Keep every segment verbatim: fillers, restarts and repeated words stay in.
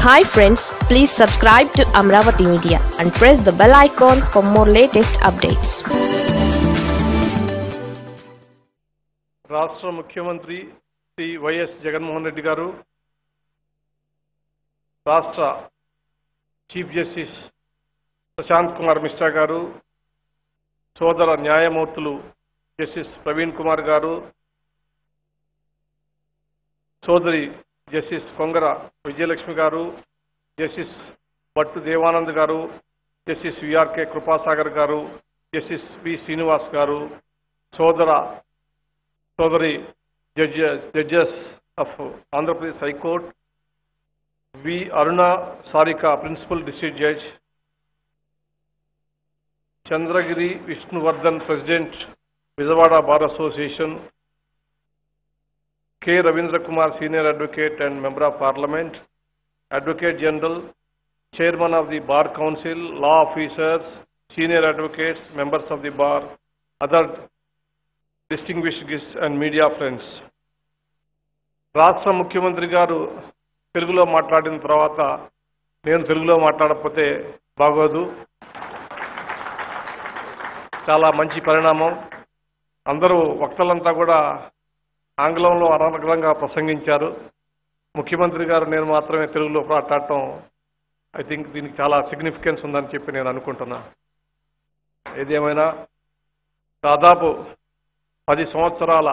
Hi friends, please subscribe to Amaravathi Media and press the bell icon for more latest updates. రాష్ట్ర ముఖ్యమంత్రి Shri YS Jagan Reddy garu, రాష్ట్ర chief justice Prashant Kumar Mishra garu, సోదర న్యాయమూర్తులు justice Praveen Kumar గారు, సోదరి జస్టిస్ కొంగర విజయలక్ష్మి గారు, జస్టిస్ భట్టు దేవానంద్ గారు, జస్టిస్ విఆర్కే కృపాసాగర్ గారు, జస్టిస్ వి శ్రీనివాస్ గారు, సోదర సోదరి judge judges of Andhra Pradesh high court, V Aruna Sarika principal district judge, Chandragiri Vishnuvardhan president Vijayawada bar association, K. Ravindra Kumar, Senior Advocate and Member of Parliament, Advocate General, Chairman of the Bar Council, Law Officers, Senior Advocates, Members of the Bar, other distinguished guests and media friends. రాష్ట్ర ముఖ్యమంత్రి గారు తెలుగులో మాట్లాడిన తర్వాత నేను తెలుగులో మాట్లాడకపోతే బాగోదు. చాలా మంచి పరిణామం. అందరూ వక్తలంతా కూడా ఆంగ్లంలో అనర్గళంగా ప్రసంగించారు. ముఖ్యమంత్రి గారు నేను మాత్రమే తెలుగులో మాట్లాడటం ఐ థింక్ దీనికి చాలా సిగ్నిఫికెన్స్ ఉందని చెప్పి నేను అనుకుంటున్నా. ఏదేమైనా దాదాపు పది సంవత్సరాల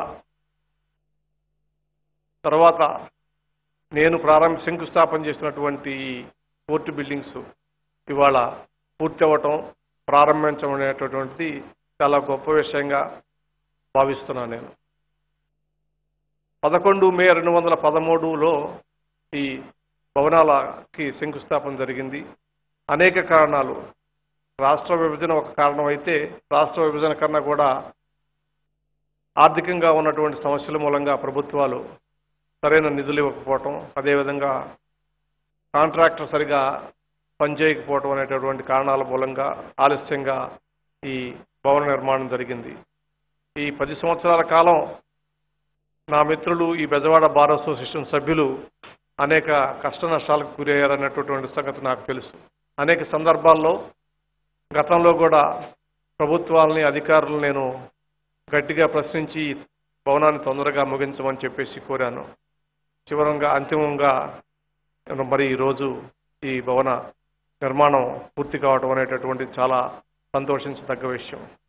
తర్వాత నేను ప్రారంభ శంకుస్థాపన చేసినటువంటి కోర్టు బిల్డింగ్స్ ఇవాళ పూర్తి అవ్వటం, ప్రారంభించడం అనేటటువంటిది చాలా గొప్ప విషయంగా భావిస్తున్నాను. నేను పదకొండు మే రెండు వందల పదమూడులో ఈ భవనాలకి శంకుస్థాపన జరిగింది. అనేక కారణాలు, రాష్ట్ర విభజన ఒక కారణం అయితే, రాష్ట్ర విభజన కన్నా కూడా ఆర్థికంగా ఉన్నటువంటి సమస్యల మూలంగా ప్రభుత్వాలు సరైన నిధులు ఇవ్వకపోవటం, అదేవిధంగా కాంట్రాక్టర్ సరిగా పనిచేయకపోవటం అనేటటువంటి కారణాల మూలంగా ఆలస్యంగా ఈ భవన నిర్మాణం జరిగింది. ఈ పది సంవత్సరాల కాలం నా మిత్రులు ఈ బెజవాడ బార్ అసోసియేషన్ సభ్యులు అనేక కష్ట నష్టాలకు గురయ్యారనేటటువంటి సంగతి నాకు తెలుసు. అనేక సందర్భాల్లో గతంలో కూడా ప్రభుత్వాలని, అధికారులను నేను గట్టిగా ప్రశ్నించి భవనాన్ని తొందరగా ముగించమని చెప్పేసి కోరాను. చివరంగా అంతిమంగా మరి ఈరోజు ఈ భవన నిర్మాణం పూర్తి కావడం అనేటటువంటి చాలా సంతోషించదగ్గ విషయం.